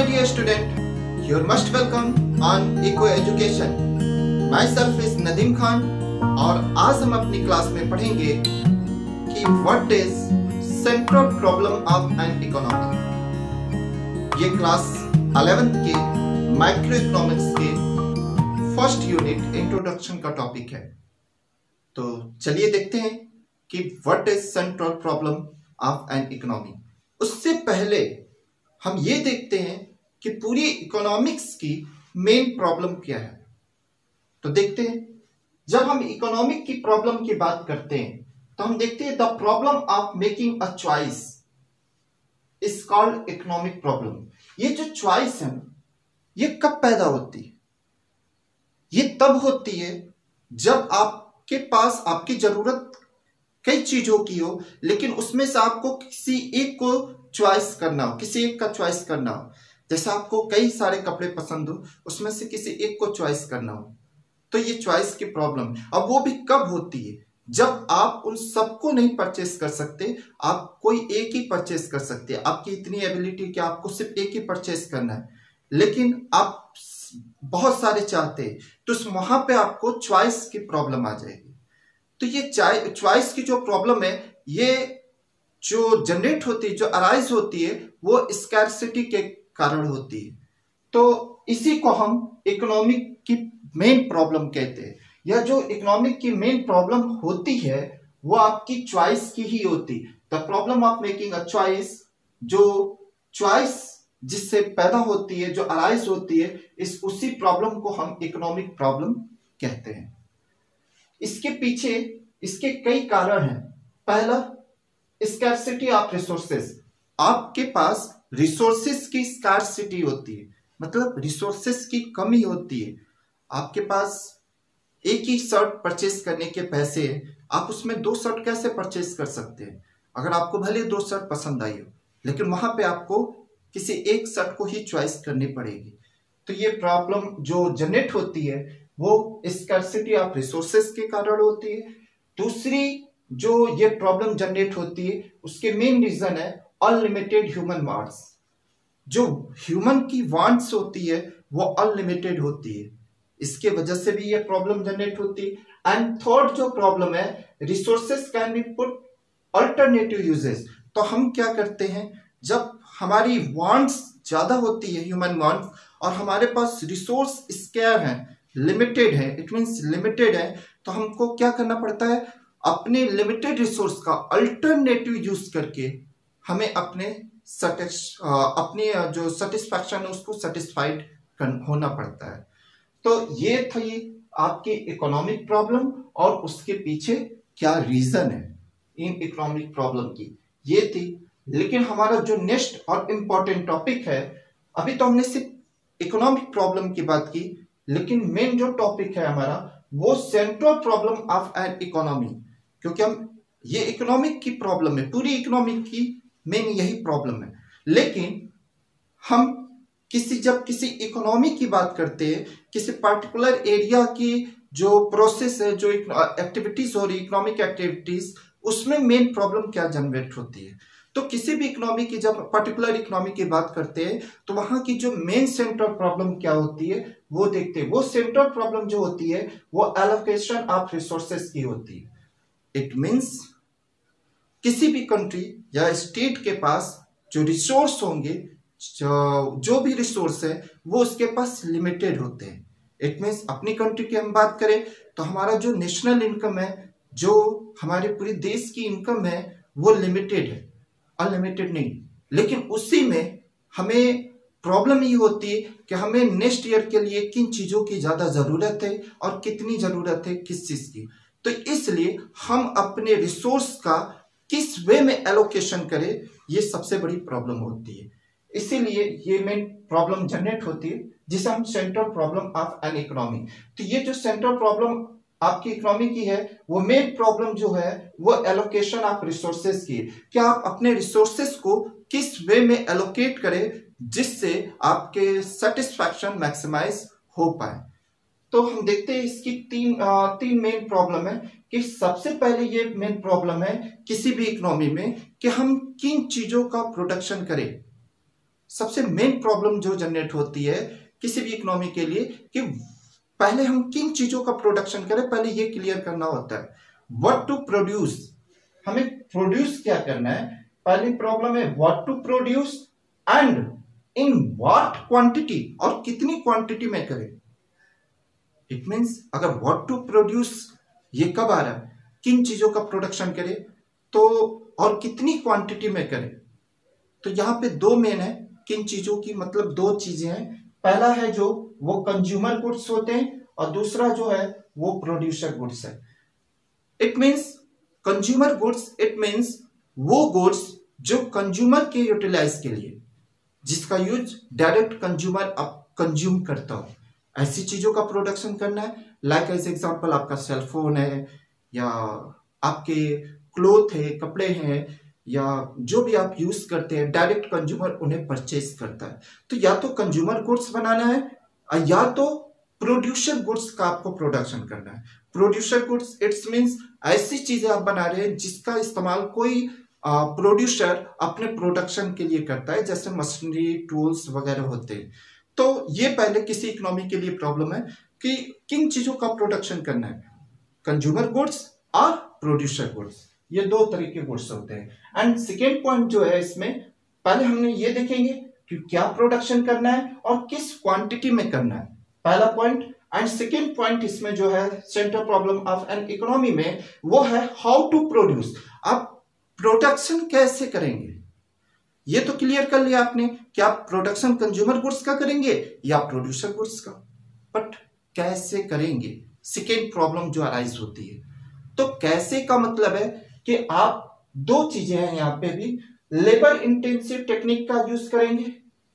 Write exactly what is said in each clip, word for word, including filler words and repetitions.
dear student, you're most welcome on Eco Education. Myself is Nadeem Khan और आज हम अपनी क्लास में पढ़ेंगे कि what is central problem of an economy. ये क्लास इलेवेंथ के माइक्रो इकोनॉमिक्स के फर्स्ट यूनिट इंट्रोडक्शन का टॉपिक है। तो चलिए देखते हैं कि what is central problem of an economy. उससे पहले हम ये देखते हैं कि पूरी इकोनॉमिक्स की मेन प्रॉब्लम क्या है। तो देखते हैं, जब हम इकोनॉमिक की प्रॉब्लम की बात करते हैं तो हम देखते हैं the problem of making a choice is called economic problem. ये जो चॉइस है ये कब पैदा होती है? ये तब होती है जब आपके पास आपकी जरूरत कई चीजों की हो, लेकिन उसमें से आपको किसी एक को चॉइस करना हो, किसी एक का चॉइस करना हो। जैसे आपको कई सारे कपड़े पसंद हो, उसमें से किसी एक को चॉइस करना हो, तो ये चॉइस की प्रॉब्लम। अब वो भी कब होती है? जब आप उन सबको नहीं परचेस कर सकते, आप कोई एक ही परचेस कर सकते हैं। आपकी इतनी एबिलिटी कि आपको सिर्फ एक ही परचेस करना है, लेकिन आप बहुत सारे चाहते हैं, तो वहां पे आपको चॉइस की प्रॉब्लम आ जाएगी। तो ये चॉइस की जो प्रॉब्लम है, ये जो जनरेट होती है, जो अराइज होती है, वो स्कैर्सिटी के कारण होती है। तो इसी को हम इकोनॉमिक की मेन प्रॉब्लम कहते हैं। या जो इकोनॉमिक की मेन प्रॉब्लम होती है वो आपकी चॉइस की ही होती है। The problem of making a choice, जो चॉइस जिससे पैदा होती है, जो अराइज होती है, इस उसी प्रॉब्लम को हम इकोनॉमिक प्रॉब्लम कहते हैं। इसके पीछे इसके कई कारण हैं। पहला, स्कैर्सिटी ऑफ रिसोर्सेस। आपके पास रिसोर्सेस की स्कैर्सिटी होती है, मतलब रिसोर्सेस की कमी होती है। आपके पास एक ही शर्ट परचेस करने के पैसे हैं, आप उसमें दो शर्ट कैसे परचेस कर सकते हैं? अगर आपको भले दो शर्ट पसंद आई हो, लेकिन वहां पे आपको किसी एक शर्ट को ही चॉइस करनी पड़ेगी। तो ये प्रॉब्लम जो जनरेट होती है वो स्कैर्सिटी ऑफ रिसोर्सेस के कारण होती है। दूसरी जो ये प्रॉब्लम जनरेट होती है, उसके मेन रीजन है अनलिमिटेड ह्यूमन वांट्स। जो ह्यूमन की वांट्स होती है वो अनलिमिटेड होती है, इसके वजह से भी ये प्रॉब्लम जनरेट होती है। एंड थर्ड जो प्रॉब्लम है, resources can be put alternative uses. तो हम क्या करते हैं, जब हमारी वांट्स ज्यादा होती है, ह्यूमन वांट्स, और हमारे पास रिसोर्स स्केयर है, लिमिटेड है, इट मींस लिमिटेड है, तो हमको क्या करना पड़ता है, अपने लिमिटेड रिसोर्स का अल्टरनेटिव यूज करके हमें अपने अपनी जो सेटिस्फैक्शन है उसको सेटिस्फाइड होना पड़ता है। तो ये थी आपकी इकोनॉमिक प्रॉब्लम और उसके पीछे क्या रीजन है इन इकोनॉमिक प्रॉब्लम की, ये थी। लेकिन हमारा जो नेक्स्ट और इम्पोर्टेंट टॉपिक है, अभी तो हमने सिर्फ इकोनॉमिक प्रॉब्लम की बात की, लेकिन मेन जो टॉपिक है हमारा वो central problem of an economy. क्योंकि हम ये इकोनॉमिक की प्रॉब्लम है, पूरी इकोनॉमिक की मेन यही प्रॉब्लम है। लेकिन हम किसी जब किसी इकोनॉमी की बात करते हैं, किसी पर्टिकुलर एरिया की जो प्रोसेस है, जो एक्टिविटीज हो रही, इकोनॉमिक एक्टिविटीज, उसमें मेन प्रॉब्लम क्या जनरेट होती है। तो किसी भी इकोनॉमी की जब पर्टिकुलर इकोनॉमी की बात करते हैं तो वहां की जो मेन सेंट्रल प्रॉब्लम क्या होती है वो देखते हैं। वो सेंट्रल प्रॉब्लम जो होती है वो एलोकेशन ऑफ रिसोर्सेस की होती है। इट मींस किसी भी कंट्री या स्टेट के पास जो रिसोर्स होंगे, जो, जो भी रिसोर्स है वो उसके पास लिमिटेड होते हैं। इट मींस अपनी कंट्री की हम बात करें तो हमारा जो नेशनल इनकम है, जो हमारे पूरे देश की इनकम है, वो लिमिटेड है, अनलिमिटेड नहीं। लेकिन उसी में हमें प्रॉब्लम ये होती है कि हमें नेक्स्ट ईयर के लिए किन चीजों की ज्यादा जरूरत है और कितनी जरूरत है किस चीज की। तो इसलिए हम अपने रिसोर्स का किस वे में एलोकेशन करें, ये सबसे बड़ी प्रॉब्लम होती है। इसीलिए ये मेन प्रॉब्लम जनरेट होती है जिसे हम central problem of an economy. तो ये जो सेंट्रल प्रॉब्लम आपकी इकोनॉमी की है, वो मेन प्रॉब्लम जो है वो एलोकेशन ऑफ रिसोर्सेस की है कि आप अपने रिसोर्सेस को किस वे में एलोकेट करें जिससे आपके सेटिस्फैक्शन मैक्सिमाइज हो पाए। तो हम देखते हैं इसकी तीन आ, तीन मेन प्रॉब्लम है कि सबसे पहले ये मेन प्रॉब्लम है किसी भी इकोनॉमी में कि हम किन चीजों का प्रोडक्शन करें। सबसे मेन प्रॉब्लम जो जनरेट होती है किसी भी इकोनॉमी के लिए कि पहले हम किन चीजों का प्रोडक्शन करें, पहले ये क्लियर करना होता है। व्हाट टू प्रोड्यूस, हमें प्रोड्यूस क्या करना है, पहली प्रॉब्लम है what to produce and in what quantity, और कितनी क्वांटिटी में करें। इट मींस अगर व्हाट टू प्रोड्यूस ये कब आ रहा है, किन चीजों का प्रोडक्शन करें तो, और कितनी क्वांटिटी में करें। तो यहां पे दो मेन है, किन चीजों की मतलब दो चीजें हैं। पहला है जो वो कंज्यूमर गुड्स होते हैं और दूसरा जो है वो प्रोड्यूसर गुड्स है। It means consumer goods, it means वो गुड्स जो कंज्यूमर के यूटिलाइज के लिए, जिसका यूज डायरेक्ट कंज्यूमर कंज्यूम करता हो, ऐसी चीजों का प्रोडक्शन करना है। लाइक एज एग्जांपल आपका सेलफोन है या आपके क्लोथ है, कपड़े हैं, या जो भी आप यूज करते हैं, डायरेक्ट कंज्यूमर उन्हें परचेज करता है। तो या तो कंज्यूमर गुड्स बनाना है या तो प्रोड्यूसर गुड्स का आपको प्रोडक्शन करना है। प्रोड्यूसर गुड्स इट्स मींस ऐसी चीजें आप बना रहे हैं जिसका इस्तेमाल कोई प्रोड्यूसर अपने प्रोडक्शन के लिए करता है, जैसे मशीनरी, टूल्स वगैरह होते हैं। तो ये पहले किसी इकोनॉमी के लिए प्रॉब्लम है कि किन चीजों का प्रोडक्शन करना है, कंज्यूमर गुड्स और प्रोड्यूसर गुड्स, ये दो तरीके गुड्स होते हैं। एंड सेकेंड पॉइंट जो है इसमें, पहले हमने ये देखेंगे कि क्या प्रोडक्शन करना है और किस क्वांटिटी में करना है, पहला पॉइंट। एंड सेकेंड पॉइंट इसमें जो है central problem of an economy में, वो है हाउ टू प्रोड्यूस, आप प्रोडक्शन कैसे करेंगे। ये तो क्लियर कर लिया आपने कि आप प्रोडक्शन कंज्यूमर गुड्स का करेंगे या प्रोड्यूसर गुड्स का, बट कैसे करेंगे, सेकेंड प्रॉब्लम जो अराइज होती है। तो कैसे का मतलब है कि आप दो चीजें हैं यहाँ पे भी, लेबर इंटेंसिव टेक्निक का यूज करेंगे,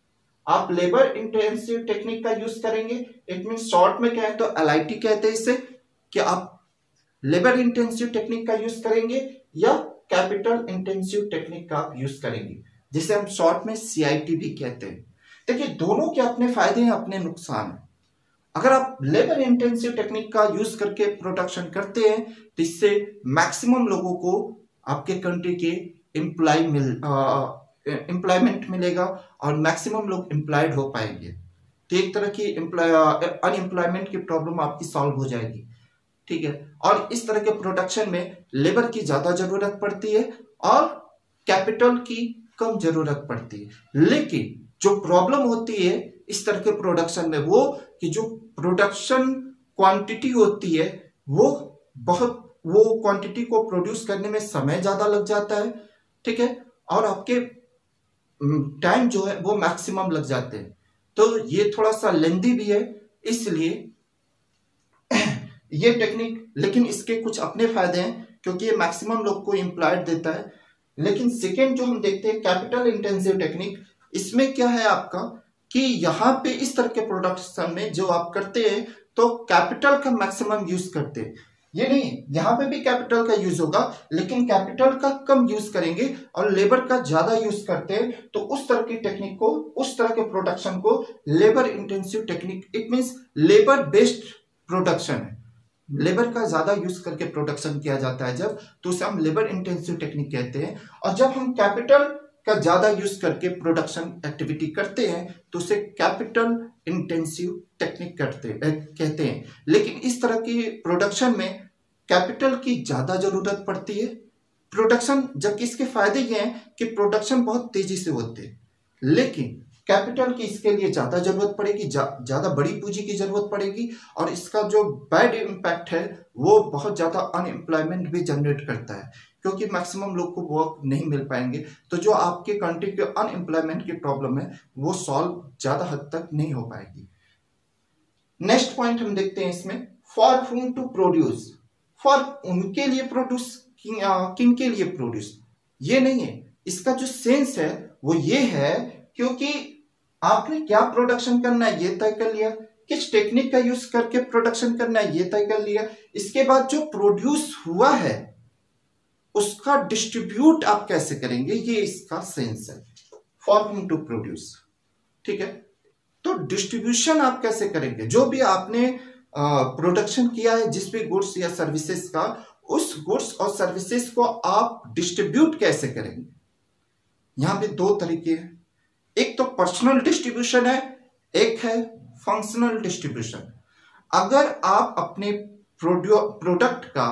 आप लेबर इंटेंसिव टेक्निक का यूज करेंगे। इट मीन शॉर्ट में क्या है तो एल आई टी कहते हैं इसे, कि आप लेबर इंटेंसिव टेक्निक का यूज करेंगे या कैपिटल इंटेंसिव टेक्निक का आप यूज करेंगे, जिसे हम शॉर्ट में सी आई टी भी कहते हैं। देखिए दोनों के अपने फायदे हैं, अपने नुकसान हैं। अगर आप लेबर इंटेंसिव टेक्निक का यूज करके प्रोडक्शन करते हैं तो इससे मैक्सिमम लोगों को आपके कंट्री के एम्प्लॉय मिल एम्प्लॉयमेंट मिलेगा और मैक्सिमम लोग एम्प्लॉयड हो पाएंगे। तो एक तरह की अनएम्प्लॉयमेंट की प्रॉब्लम आपकी सॉल्व हो जाएगी, ठीक है। और इस तरह के प्रोडक्शन में लेबर की ज्यादा जरूरत पड़ती है और कैपिटल की कम जरूरत पड़ती है। लेकिन जो प्रॉब्लम होती है इस तरह के प्रोडक्शन में, वो कि जो प्रोडक्शन क्वांटिटी होती है वो बहुत, वो क्वांटिटी को प्रोड्यूस करने में समय ज्यादा लग जाता है, ठीक है, और आपके टाइम जो है वो मैक्सिमम लग जाते हैं। तो ये थोड़ा सा लेंदी भी है, इसलिए ये टेक्निक, लेकिन इसके कुछ अपने फायदे हैं क्योंकि ये मैक्सिमम लोग को एम्प्लॉयड देता है। लेकिन सेकेंड जो हम देखते हैं कैपिटल इंटेंसिव टेक्निक, इसमें क्या है आपका कि यहाँ पे इस तरह के प्रोडक्शन में जो आप करते हैं तो कैपिटल का मैक्सिमम यूज करते हैं। ये नहीं, यहाँ पे भी कैपिटल का यूज होगा लेकिन कैपिटल का कम यूज करेंगे और लेबर का ज्यादा यूज करते हैं। तो उस तरह की टेक्निक को, उस तरह के प्रोडक्शन को labour intensive technique, it means labour based production है। लेबर का ज्यादा यूज करके प्रोडक्शन किया जाता है जब, तो उसे हम लेबर इंटेंसिव टेक्निक कहते हैं। और जब हम कैपिटल का ज्यादा यूज करके प्रोडक्शन एक्टिविटी करते हैं तो उसे कैपिटल इंटेंसिव टेक्निक करते कहते हैं। लेकिन इस तरह की प्रोडक्शन में कैपिटल की ज्यादा जरूरत पड़ती है प्रोडक्शन, जबकि इसके फायदे ये हैं कि प्रोडक्शन बहुत तेजी से होते हैं, लेकिन कैपिटल की इसके लिए ज्यादा जरूरत पड़ेगी, ज्यादा बड़ी पूंजी की जरूरत पड़ेगी, और इसका जो बैड इम्पैक्ट है वो बहुत ज्यादा अनएम्प्लॉयमेंट भी जनरेट करता है क्योंकि मैक्सिमम लोग को वर्क नहीं मिल पाएंगे। तो जो आपके कंट्री के अनएम्प्लॉयमेंट की प्रॉब्लम है वो सॉल्व ज्यादा हद तक नहीं हो पाएगी। नेक्स्ट पॉइंट हम देखते हैं इसमें, फॉर हुम टू प्रोड्यूस, फॉर उनके लिए प्रोड्यूस, किन के लिए प्रोड्यूस, ये नहीं है। इसका जो सेंस है वो ये है क्योंकि आपने क्या प्रोडक्शन करना है ये तय कर लिया, किस टेक्निक का यूज करके प्रोडक्शन करना है ये तय कर लिया, इसके बाद जो प्रोड्यूस हुआ है उसका डिस्ट्रीब्यूट आप कैसे करेंगे, ये इसका सेंस है, फॉर हुम टू प्रोड्यूस, ठीक है। तो डिस्ट्रीब्यूशन आप कैसे करेंगे, जो भी आपने प्रोडक्शन किया है जिस भी गुड्स या सर्विसेज का, उस गुड्स और सर्विसेज को आप डिस्ट्रीब्यूट कैसे करेंगे। यहां पे दो तरीके हैं, एक तो पर्सनल डिस्ट्रीब्यूशन है, एक है फंक्शनल डिस्ट्रीब्यूशन। अगर आप अपने प्रोडक्ट का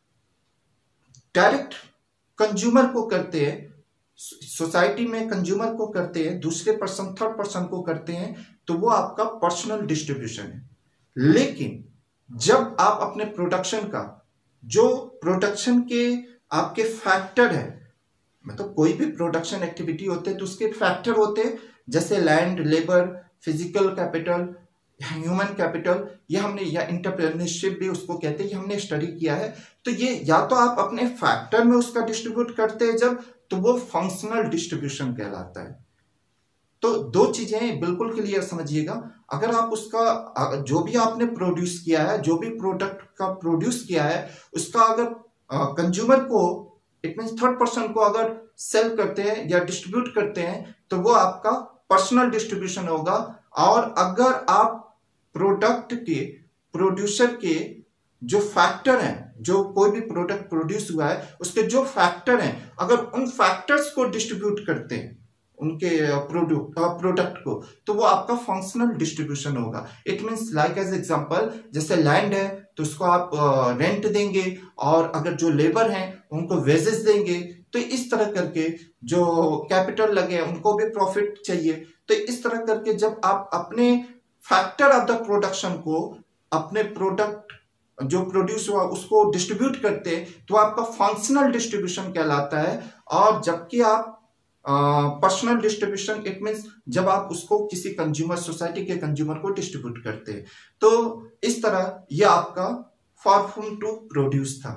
डायरेक्ट कंज्यूमर को करते हैं, सोसाइटी में कंज्यूमर को करते हैं, दूसरे पर्सन थर्ड पर्सन को करते हैं, तो वो आपका पर्सनल डिस्ट्रीब्यूशन है। लेकिन जब आप अपने प्रोडक्शन का, जो प्रोडक्शन के आपके फैक्टर है, मतलब कोई भी प्रोडक्शन एक्टिविटी होते हैं तो उसके फैक्टर होते हैं, जैसे land, labour, physical capital, human capital, ये हमने, या एंटरप्रेन्योरशिप भी उसको कहते हैं, ये हमने स्टडी किया है। तो ये या तो आप अपने फैक्टर में उसका डिस्ट्रीब्यूट करते हैं जब, तो वो फंक्शनल डिस्ट्रीब्यूशन कहलाता है। तो दो चीजें बिल्कुल क्लियर समझिएगा। अगर आप उसका, जो भी आपने प्रोड्यूस किया है, जो भी प्रोडक्ट का प्रोड्यूस किया है, उसका अगर कंज्यूमर को, इट मींस थर्ड पर्सन को अगर सेल करते हैं या डिस्ट्रीब्यूट करते हैं, तो वो आपका पर्सनल डिस्ट्रीब्यूशन होगा। और अगर आप प्रोडक्ट के, प्रोड्यूसर के जो फैक्टर हैं, जो कोई भी प्रोडक्ट प्रोड्यूस हुआ है उसके जो फैक्टर हैं, अगर उन फैक्टर्स को डिस्ट्रीब्यूट करते हैं उनके प्रोडक्ट प्रोडक्ट को, तो वो आपका फंक्शनल डिस्ट्रीब्यूशन होगा। It means like as example, जैसे लैंड है तो उसको आप रेंट uh, देंगे, और अगर जो लेबर हैं उनको वेजेस देंगे, तो इस तरह करके जो कैपिटल लगे उनको भी प्रॉफिट चाहिए। तो इस तरह करके जब आप अपने फैक्टर ऑफ द प्रोडक्शन को, अपने प्रोडक्ट जो प्रोड्यूस हुआ उसको डिस्ट्रीब्यूट करते हैं, तो आपका फंक्शनल डिस्ट्रीब्यूशन कहलाता है। और जबकि आप पर्सनल डिस्ट्रीब्यूशन, इट मींस जब आप उसको किसी कंज्यूमर, सोसाइटी के कंज्यूमर को डिस्ट्रीब्यूट करते हैं। तो इस तरह ये आपका फॉर हुम टू प्रोड्यूस था।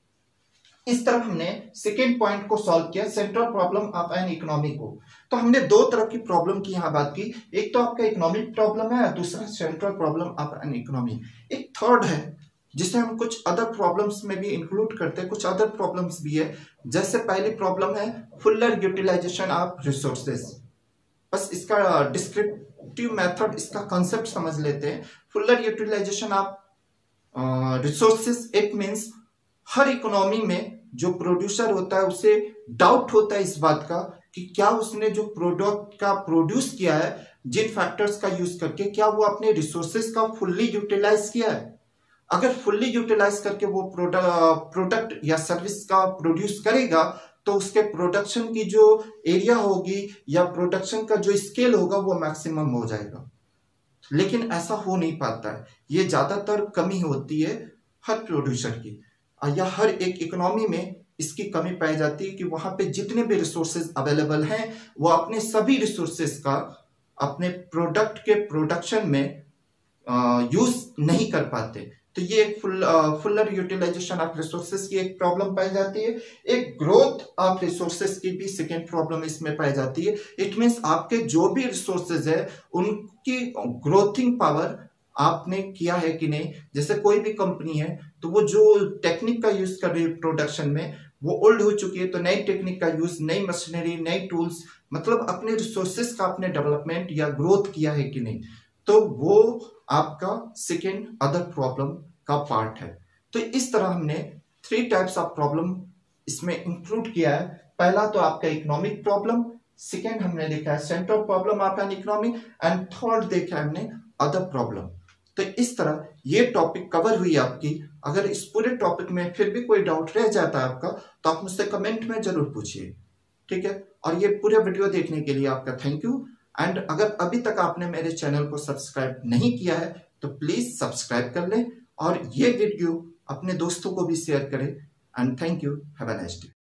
इस तरह हमने सेकेंड पॉइंट को सॉल्व किया, central problem of an economy को। तो हमने दो तरह की प्रॉब्लम की यहाँ बात की, एक तो आपका इकोनॉमिक प्रॉब्लम है, दूसरा central problem of an economy. एक थर्ड है जिसे हम कुछ अदर प्रॉब्लम्स में भी इंक्लूड करते हैं, कुछ अदर प्रॉब्लम्स भी है। जैसे पहली प्रॉब्लम है फुलर यूटिलाइजेशन ऑफ रिसोर्सेज। बस इसका डिस्क्रिप्टिव मेथड, इसका कंसेप्ट समझ लेते हैं। Fuller utilization of resources, it means हर इकोनॉमी में जो प्रोड्यूसर होता है उसे डाउट होता है इस बात का कि क्या उसने जो प्रोडक्ट का प्रोड्यूस किया है, जिन फैक्टर्स का यूज करके, क्या वो अपने रिसोर्सेज का फुल्ली यूटिलाइज किया है। अगर फुल्ली यूटिलाइज करके वो प्रोडक्ट प्रोडक्ट या सर्विस का प्रोड्यूस करेगा, तो उसके प्रोडक्शन की जो एरिया होगी या प्रोडक्शन का जो स्केल होगा वो मैक्सिमम हो जाएगा। लेकिन ऐसा हो नहीं पाता है, ये ज्यादातर कमी होती है हर प्रोड्यूसर की, या हर एक इकोनॉमी में इसकी कमी पाई जाती है कि वहां पे जितने भी रिसोर्सेज अवेलेबल हैं वो अपने सभी रिसोर्सेज का अपने प्रोडक्ट के प्रोडक्शन में यूज नहीं कर पाते। तो ये एक full fuller utilization of resources की एक प्रॉब्लम पाई जाती है। एक ग्रोथ ऑफ रिसोर्सेज की भी सेकेंड प्रॉब्लम इसमें पाई जाती है। इट मींस आपके जो भी रिसोर्सेज है उनकी ग्रोथिंग पावर आपने किया है कि नहीं। जैसे कोई भी कंपनी है तो वो जो टेक्निक का यूज कर रही है प्रोडक्शन में वो ओल्ड हो चुकी है, तो नई टेक्निक का यूज, नई मशीनरी, नई टूल्स, मतलब अपने रिसोर्सेज का आपने डेवलपमेंट या ग्रोथ किया है कि नहीं। तो वो आपका सेकेंड अदर प्रॉब्लम का पार्ट है। तो इस तरह हमने थ्री टाइप्स ऑफ प्रॉब्लम इसमें इंक्लूड किया है। पहला तो आपका इकोनॉमिक प्रॉब्लम, सेकेंड हमने देखा है central problem of an economy, and third देखा है हमने अदर प्रॉब्लम। तो इस तरह ये टॉपिक कवर हुई आपकी। अगर इस पूरे टॉपिक में फिर भी कोई डाउट रह जाता है आपका, तो आप मुझसे कमेंट में जरूर पूछिए, ठीक है। और ये पूरे वीडियो देखने के लिए आपका थैंक यू। एंड अगर अभी तक आपने मेरे चैनल को सब्सक्राइब नहीं किया है तो प्लीज सब्सक्राइब कर लें और ये वीडियो अपने दोस्तों को भी शेयर करें। And thank you, have a nice day.